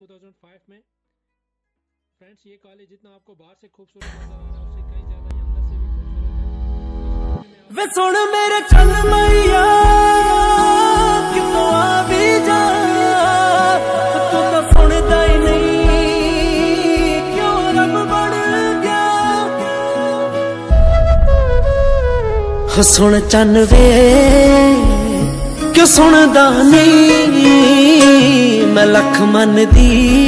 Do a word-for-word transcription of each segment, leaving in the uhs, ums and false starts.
दो हज़ार पाँच में। फ्रेंड्स, ये कॉलेज जितना आपको बाहर से खूबसूरत नजर आ रहा है उससे कहीं ज्यादा ये अंदर से भी खूबसूरत है। वे सुन मेरे चल मैया कितों आ भी जा, तू तो सुनता ही नहीं, क्यों रब बन गया। सुन चन वे क्यों सुनदा नहीं, मैं लख मन दी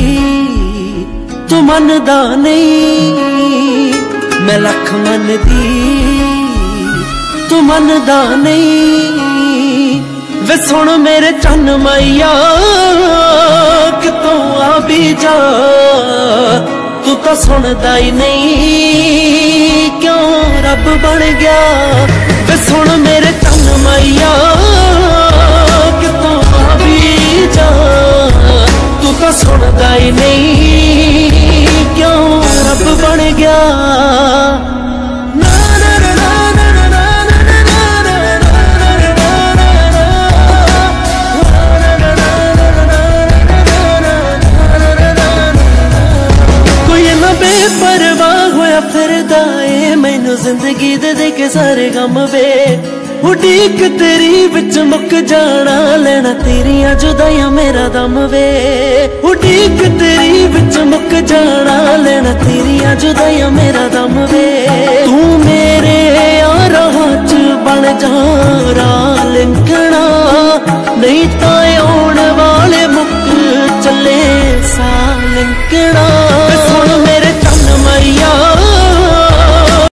तू मनदा नहीं, मैं लख मन दी तू मनदा नहीं। वे सुन मेरे चन मैया कितों आ भी जा, तू तो सुनदा ही नहीं, क्यों रब बन गया। वे सुन मेरे चन मैया कितों आ भी जा, तू तो सुनदा ही नहीं, क्यों रब बन गया। बेपरवाह होया फिरदा ए मैनू जिंदगी दे दे के सारे गम वे, उड़ीक तेरी विच मुक जाना, लेना तेरियां जुदाइयां मेरा दम वे। उड़ीक तेरी विच मुक जाना, लेना तेरियां जुदाइयां मेरा दम वे। तू मेरे यारां च बन जा